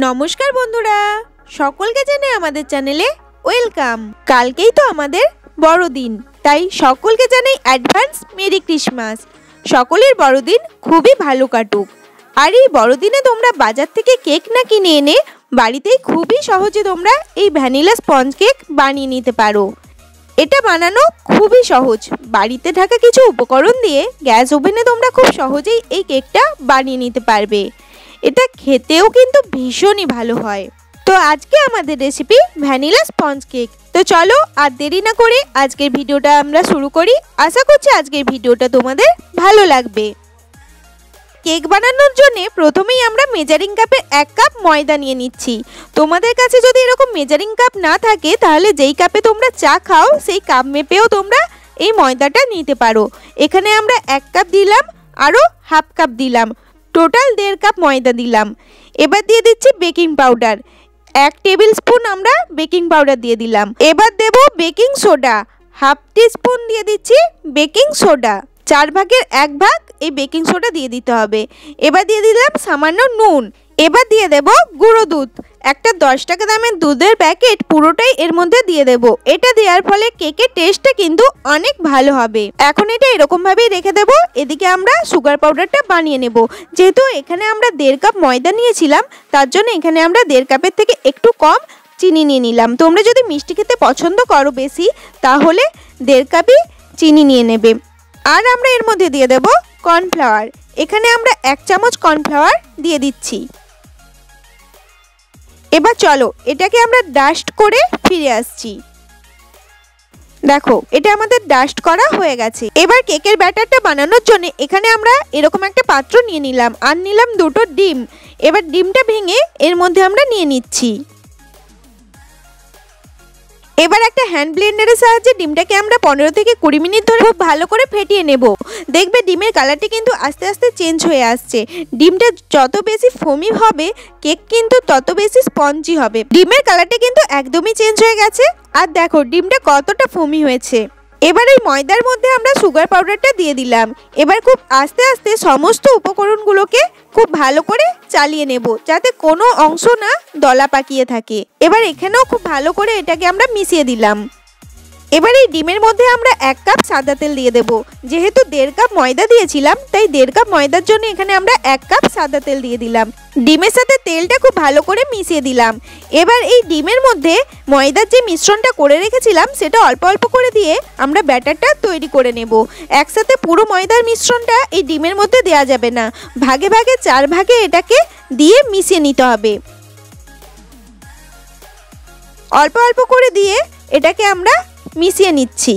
নমস্কার বন্ধুরা, সকলকে জানাই আমাদের চ্যানেলে ওয়েলকাম। কালকেই তো আমাদের বড়দিন, তাই সকলকে জানাই অ্যাডভান্স মেরি ক্রিসমাস। সকলের বড়দিন খুবই ভালো কাটুক। আর এই বড়দিনে তোমরা বাজার থেকে কেক না কিনে এনে বাড়িতেই খুবই সহজে তোমরা এই ভ্যানিলা স্পঞ্জ কেক বানিয়ে নিতে পারো। এটা বানানো খুবই সহজ। বাড়িতে থাকা কিছু উপকরণ দিয়ে গ্যাস ওভেনে তোমরা খুব সহজেই এই কেকটা বানিয়ে নিতে পারবে। এটা খেতেও কিন্তু ভীষণই ভালো হয়। তো আজকে আমাদের রেসিপি ভ্যানিলা স্পঞ্জ কেক। তো চলো আর দেরি না করে আজকের ভিডিওটা আমরা শুরু করি। আশা করছি আজকের ভিডিওটা তোমাদের ভালো লাগবে। কেক বানানোর জন্য প্রথমেই আমরা মেজারিং কাপে 1 কাপ ময়দা নিয়ে নিচ্ছি। তোমাদের কাছে যদি এরকম মেজারিং কাপ না থাকে তাহলে যেই কাপে তোমরা চা খাও সেই কাপ মেপেও তোমরা এই ময়দাটা নিতে পারো। এখানে আমরা 1 কাপ দিলাম, আরও হাফ কাপ দিলাম, টোটাল 1.5 কাপ ময়দা দিলাম। এবার দিয়ে দিচ্ছি বেকিং পাউডার, 1 টেবিল স্পুন আমরা বেকিং পাউডার দিয়ে দিলাম। এবার দেব বেকিং সোডা, হাফ টিস্পুন দিয়ে দিচ্ছি বেকিং সোডা, 4 ভাগের 1 ভাগ এই বেকিং সোডা দিয়ে দিতে হবে। এবার দিয়ে দিলাম সামান্য নুন। এবার দিয়ে দেব গুঁড়ো দুধ, একটা 10 টাকা দামের দুধের প্যাকেট পুরোটাই এর মধ্যে দিয়ে দেব। এটা দেওয়ার ফলে কেকের টেস্টটা কিন্তু অনেক ভালো হবে। এখন এটা এরকমভাবেই রেখে দেব। এদিকে আমরা সুগার পাউডারটা বানিয়ে নেব। যেহেতু এখানে আমরা 1.5 কাপ ময়দা নিয়েছিলাম, তার জন্য এখানে আমরা 1.5 কাপের থেকে একটু কম চিনি নিয়ে নিলাম। তোমরা যদি মিষ্টি খেতে পছন্দ করো বেশি, তাহলে 1.5 কাপই চিনি নিয়ে নেবে। আর আমরা এর মধ্যে দিয়ে দেব কর্নফ্লাওয়ার। এখানে আমরা 1 চামচ কর্নফ্লাওয়ার দিয়ে দিচ্ছি। এবার চলো এটাকে আমরা ডাস্ট করে ফিরে আসছি। দেখো এটা আমাদের ডাস্ট করা হয়ে গেছে। এবার কেকের ব্যাটারটা বানানোর জন্য এখানে আমরা এরকম একটা পাত্র নিয়ে নিলাম, আর নিলাম 2টো ডিম। এবার ডিমটা ভেঙে এর মধ্যে আমরা নিয়ে নিচ্ছি। এবার একটা হ্যান্ড ব্লেন্ডারের সাহায্যে ডিমটাকে আমরা 15 থেকে 20 মিনিট ধরে খুব ভালো করে ফেটিয়ে নেব। দেখবে ডিমের কালারটি কিন্তু আস্তে আস্তে চেঞ্জ হয়ে আসছে। ডিমটা যত বেশি ফোমি হবে কেক কিন্তু তত বেশি স্পঞ্জি হবে। ডিমের কালারটি কিন্তু একদমই চেঞ্জ হয়ে গেছে। আর দেখো ডিমটা কতটা ফোমি হয়েছে। এবার এই ময়দার মধ্যে আমরা সুগার পাউডারটা দিয়ে দিলাম। এবার খুব আস্তে আস্তে সমস্ত উপকরণগুলোকে খুব ভালো করে চালিয়ে নেব, যাতে কোনো অংশ না দলা পাকিয়ে থাকে। এবার এখানেও খুব ভালো করে এটাকে আমরা মিশিয়ে দিলাম। এবার এই ডিমের মধ্যে আমরা 1 কাপ সাদা তেল দিয়ে দেব। যেহেতু 1.5 কাপ ময়দা দিয়েছিলাম, তাই 1.5 কাপ ময়দার জন্য এখানে আমরা 1 কাপ সাদা তেল দিয়ে দিলাম। ডিমের সাথে তেলটা খুব ভালো করে মিশিয়ে দিলাম। এবার এই ডিমের মধ্যে ময়দার যে মিশ্রণটা করে রেখেছিলাম সেটা অল্প অল্প করে দিয়ে আমরা ব্যাটারটা তৈরি করে নেব। একসাথে পুরো ময়দার মিশ্রণটা এই ডিমের মধ্যে দেওয়া যাবে না, ভাগে ভাগে 4 ভাগে এটাকে দিয়ে মিশিয়ে নিতে হবে। অল্প অল্প করে দিয়ে এটাকে আমরা মিশিয়ে নিচ্ছি।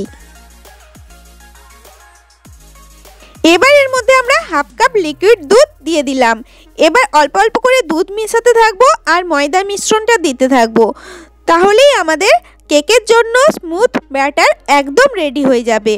এবার এর মধ্যে আমরা হাফ কাপ লিকুইড দুধ দিয়ে দিলাম। এবার অল্প অল্প করে দুধ মিশাতে থাকবো আর ময়দার মিশ্রণটা দিতে থাকবো। তাহলেই আমাদের কেকের জন্য স্মুথ ব্যাটার একদম রেডি হয়ে যাবে।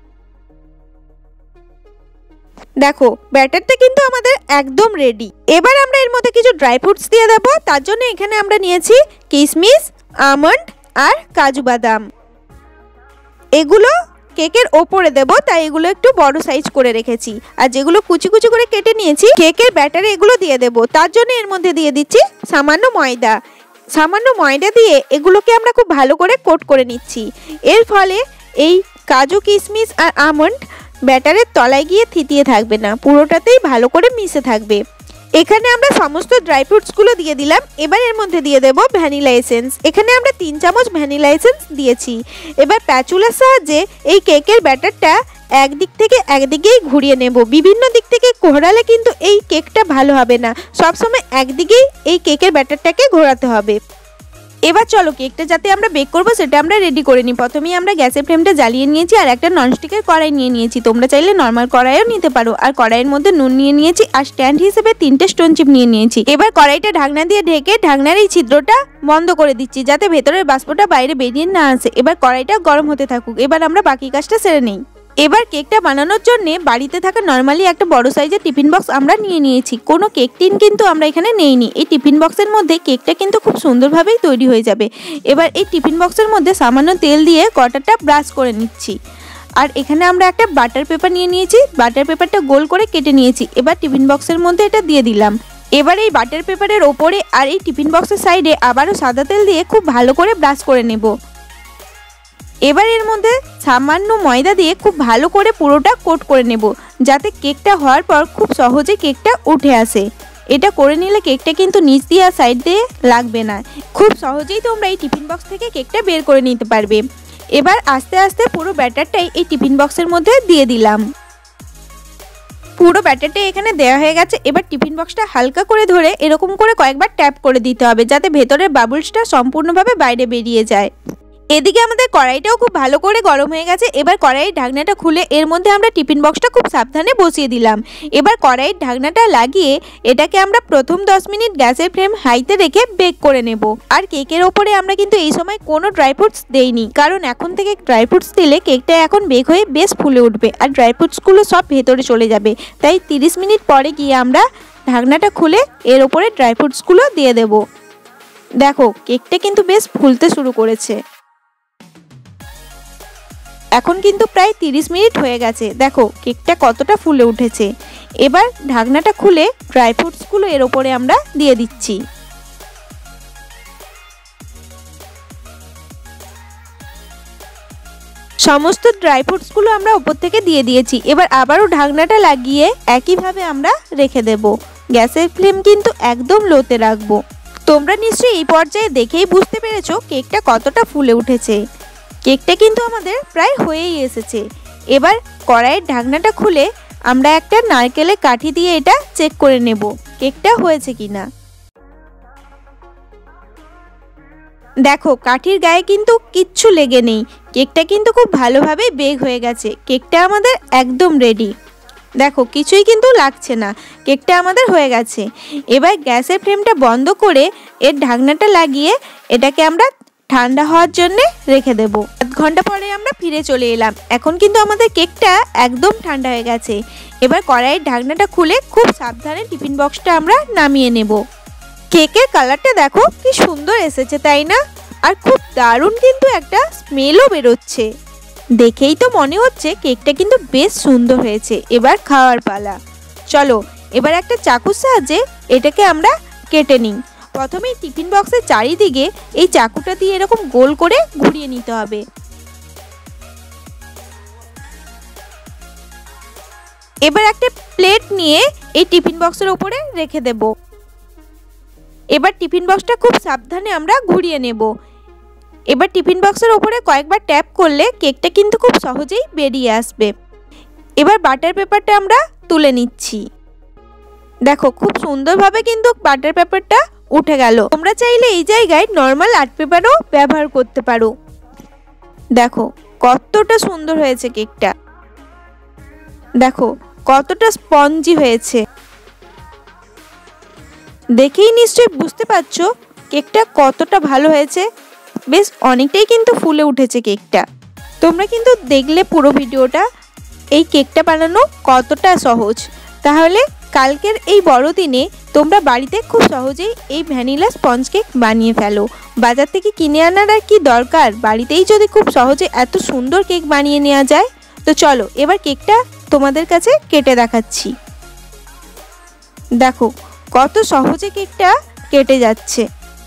দেখো ব্যাটারটা কিন্তু আমাদের একদম রেডি। এবার আমরা এর মধ্যে কিছু ড্রাই ফ্রুটস দিয়ে দেবো। তার জন্য এখানে আমরা নিয়েছি কিশমিশ, আমন্ড আর কাজু বাদাম। এগুলো কেকের ওপরে দেব, তাই এগুলো একটু বড় সাইজ করে রেখেছি। আর যেগুলো কুচি কুচি করে কেটে নিয়েছি কেকের ব্যাটারে এগুলো দিয়ে দেব। তার জন্য এর মধ্যে দিয়ে দিচ্ছি সামান্য ময়দা। সামান্য ময়দা দিয়ে এগুলোকে আমরা খুব ভালো করে কোট করে নিচ্ছি। এর ফলে এই কাজু, কিশমিশ আর আমন্ড ব্যাটারের তলায় গিয়ে থিতিয়ে থাকবে না, পুরোটাতেই ভালো করে মিশে থাকবে। এখানে আমরা সমস্ত ড্রাই ফ্রুটসগুলো দিয়ে দিলাম। এবার এর মধ্যে দিয়ে দেব ভ্যানিলা এসেন্স। এখানে আমরা 3 চামচ ভ্যানিলা এসেন্স দিয়েছি। এবার প্যাচুলার সাহায্যে এই কেকের ব্যাটারটা একদিক থেকে একদিকেই ঘুরিয়ে নেব। বিভিন্ন দিক থেকে ঘোরালে কিন্তু এই কেকটা ভালো হবে না, সবসময় একদিকেই এই কেকের ব্যাটারটাকে ঘোরাতে হবে। এবার চলো কেকটা যাতে আমরা বেক করবো সেটা আমরা রেডি করে নিই। প্রথমেই আমরা গ্যাসের ফ্লেমটা জ্বালিয়ে নিয়েছি আর একটা ননস্টিকের কড়াই নিয়ে নিয়েছি। তোমরা চাইলে নর্মাল কড়াইও নিতে পারো। আর কড়াইয়ের মধ্যে নুন নিয়ে নিয়েছি আর স্ট্যান্ড হিসেবে 3টে স্টোন চিপ নিয়ে নিয়েছি। এবার কড়াইটা ঢাকনা দিয়ে ঢেকে ঢাকনার এই ছিদ্রটা বন্ধ করে দিচ্ছি, যাতে ভেতরের বাষ্পটা বাইরে বেরিয়ে না আসে। এবার কড়াইটা গরম হতে থাকুক। এবার আমরা বাকি কাজটা সেরে নিই। এবার কেকটা বানানোর জন্য বাড়িতে থাকা নরমালি একটা বড় সাইজের টিফিন বক্স আমরা নিয়ে নিয়েছি। কোনো কেক টিন কিন্তু আমরা এখানে নেইনি। এই টিফিন বক্সের মধ্যে কেকটা কিন্তু খুব সুন্দরভাবেই তৈরি হয়ে যাবে। এবার এই টিফিন বক্সের মধ্যে সামান্য তেল দিয়ে কর্নারটা ব্রাশ করে নিচ্ছি। আর এখানে আমরা একটা বাটার পেপার নিয়ে নিয়েছি। বাটার পেপারটা গোল করে কেটে নিয়েছি। এবার টিফিন বক্সের মধ্যে এটা দিয়ে দিলাম। এবার এই বাটার পেপারের ওপরে আর এই টিফিন বক্সের সাইডে আবারও সাদা তেল দিয়ে খুব ভালো করে ব্রাশ করে নেব। এবার এর মধ্যে সামান্য ময়দা দিয়ে খুব ভালো করে পুরোটা কোট করে নেব, যাতে কেকটা হওয়ার পর খুব সহজে কেকটা উঠে আসে। এটা করে নিলে কেকটা কিন্তু নিচ দিয়ে আর সাইড দিয়ে লাগবে না। খুব সহজেই তোমরা এই টিফিন বক্স থেকে কেকটা বের করে নিতে পারবে। এবার আস্তে আস্তে পুরো ব্যাটারটাই এই টিফিন বক্সের মধ্যে দিয়ে দিলাম। পুরো ব্যাটারটা এখানে দেওয়া হয়ে গেছে। এবার টিফিন বক্সটা হালকা করে ধরে এরকম করে কয়েকবার ট্যাপ করে দিতে হবে, যাতে ভেতরের বাবলসটা সম্পূর্ণভাবে বাইরে বেরিয়ে যায়। এদিকে আমাদের কড়াইটাও খুব ভালো করে গরম হয়ে গেছে। এবার কড়াইয়ের ঢাকনাটা খুলে এর মধ্যে আমরা টিফিন বক্সটা খুব সাবধানে বসিয়ে দিলাম। এবার কড়াইয়ের ঢাকনাটা লাগিয়ে এটাকে আমরা প্রথম 10 মিনিট গ্যাসের ফ্লেম হাইতে রেখে বেক করে নেব। আর কেকের ওপরে আমরা কিন্তু এই সময় কোনো ড্রাই ফ্রুটস দেইনি, কারণ এখন থেকে ড্রাই ফ্রুটস দিলে কেকটা এখন বেক হয়ে বেশ ফুলে উঠবে আর ড্রাই ফ্রুটসগুলো সব ভেতরে চলে যাবে। তাই 30 মিনিট পরে গিয়ে আমরা ঢাকনাটা খুলে এর ওপরে ড্রাই ফ্রুটসগুলো দিয়ে দেব। দেখো কেকটা কিন্তু বেশ ফুলতে শুরু করেছে। এখন কিন্তু প্রায় 30 মিনিট হয়ে গেছে। দেখো কেকটা কতটা ফুলে উঠেছে। এবার ঢাকনাটা খুলে ড্রাই ফ্রুটসগুলো এর ওপরে আমরা দিয়ে দিচ্ছি। সমস্ত ড্রাই ফ্রুটসগুলো আমরা উপর থেকে দিয়ে দিয়েছি। এবার আবারও ঢাকনাটা লাগিয়ে একইভাবে আমরা রেখে দেব। গ্যাসের ফ্লেম কিন্তু একদম লোতে রাখবো। তোমরা নিশ্চয়ই এই পর্যায়ে দেখেই বুঝতে পেরেছো কেকটা কতটা ফুলে উঠেছে। কেকটা কিন্তু আমাদের প্রায় হয়েই এসেছে। এবার কড়াইয়ের ঢাকনাটা খুলে আমরা একটা নারকেলের কাঠি দিয়ে এটা চেক করে নেব কেকটা হয়েছে কিনা। দেখো কাঠির গায়ে কিন্তু কিচ্ছু লেগে নেই। কেকটা কিন্তু খুব ভালোভাবে বেক হয়ে গেছে। কেকটা আমাদের একদম রেডি। দেখো কিছুই কিন্তু লাগছে না, কেকটা আমাদের হয়ে গেছে। এবার গ্যাসের ফ্লেমটা বন্ধ করে এর ঢাকনাটা লাগিয়ে এটাকে আমরা ঠান্ডা হওয়ার জন্য রেখে দেব। আধ ঘন্টা পরে আমরা ফিরে চলে এলাম। এখন কিন্তু আমাদের কেকটা একদম ঠান্ডা হয়ে গেছে। এবার কড়াইয়ের ঢাকনাটা খুলে খুব সাবধানে টিফিন বক্সটা আমরা নামিয়ে নেব। কেকের কালারটা দেখো কি সুন্দর এসেছে, তাই না? আর খুব দারুণ কিন্তু একটা স্মেলও বেরোচ্ছে। দেখেই তো মনে হচ্ছে কেকটা কিন্তু বেশ সুন্দর হয়েছে। এবার খাওয়ার পালা। চলো এবার একটা চাকুর সাহায্যে এটাকে আমরা কেটে নিই। প্রথমে টিফিন বক্সের চারিদিকে এই চাকুটা দিয়ে এরকম গোল করে ঘুরিয়ে নিতে হবে। এবার একটা প্লেট নিয়ে এই টিফিন বক্সের উপরে রেখে দেব। এবার টিফিন বক্সটা খুব সাবধানে আমরা ঘুরিয়ে নেব। এবার টিফিন বক্সের উপরে কয়েকবার ট্যাপ করলে কেকটা কিন্তু খুব সহজেই বেরিয়ে আসবে। এবার বাটার পেপারটা আমরা তুলে নিচ্ছি। দেখো খুব সুন্দরভাবে কিন্তু বাটার পেপারটা উঠে গেল। তোমরা চাইলে এই জায়গায় নর্মাল আর্ট পেপারও ব্যবহার করতে পারো। দেখো কতটা সুন্দর হয়েছে কেকটা। দেখো কতটা স্পঞ্জি হয়েছে। দেখেই নিশ্চয়ই বুঝতে পারছো কেকটা কতটা ভালো হয়েছে। বেশ অনেকটাই কিন্তু ফুলে উঠেছে কেকটা। তোমরা কিন্তু দেখলে পুরো ভিডিওটা এই কেকটা বানানো কতটা সহজ। তাহলে কালকের এই বড়দিনে তোমরা বাড়িতে খুব সহজেই এই ভ্যানিলা স্পঞ্জ কেক বানিয়ে ফেলো। বাজার থেকে কিনে আনার আর কি দরকার, বাড়িতেই যদি খুব সহজে এত সুন্দর কেক বানিয়ে নেওয়া যায়। তো চলো এবার কেকটা তোমাদের কাছে কেটে দেখাচ্ছি। দেখো কত সহজে কেকটা কেটে যাচ্ছে।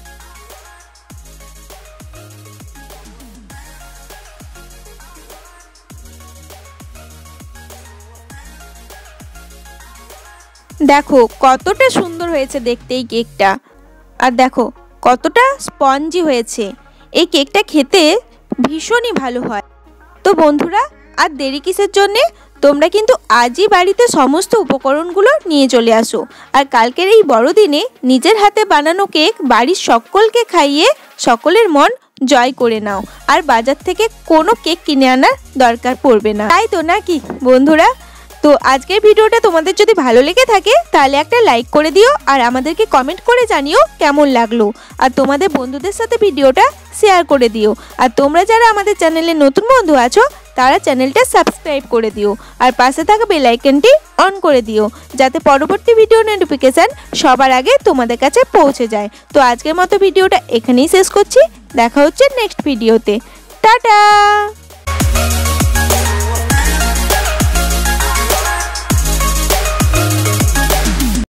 দেখো কতটা সুন্দর হয়েছে দেখতে এই কেকটা। আর দেখো কতটা স্পঞ্জি হয়েছে। এই কেকটা খেতে ভীষণই ভালো হয়। তো বন্ধুরা আর দেরি কিসের জন্যে, তোমরা কিন্তু আজই বাড়িতে সমস্ত উপকরণগুলো নিয়ে চলে আসো। আর কালকের এই বড়দিনে নিজের হাতে বানানো কেক বাড়ির সকলকে খাইয়ে সকলের মন জয় করে নাও। আর বাজার থেকে কোনো কেক কিনে আনার দরকার পড়বে না, তাই তো নাকি বন্ধুরা? তো আজকের ভিডিওটা তোমাদের যদি ভালো লেগে থাকে তাহলে একটা লাইক করে দিও আর আমাদেরকে কমেন্ট করে জানিও কেমন লাগলো। আর তোমাদের বন্ধুদের সাথে ভিডিওটা শেয়ার করে দিও। আর তোমরা যারা আমাদের চ্যানেলে নতুন বন্ধু আছো তারা চ্যানেলটা সাবস্ক্রাইব করে দিও আর পাশে থাকা বেল আইকনটি অন করে দিও, যাতে পরবর্তী ভিডিও নোটিফিকেশান সবার আগে তোমাদের কাছে পৌঁছে যায়। তো আজকের মতো ভিডিওটা এখানেই শেষ করছি। দেখা হচ্ছে নেক্সট ভিডিওতে। টাটা।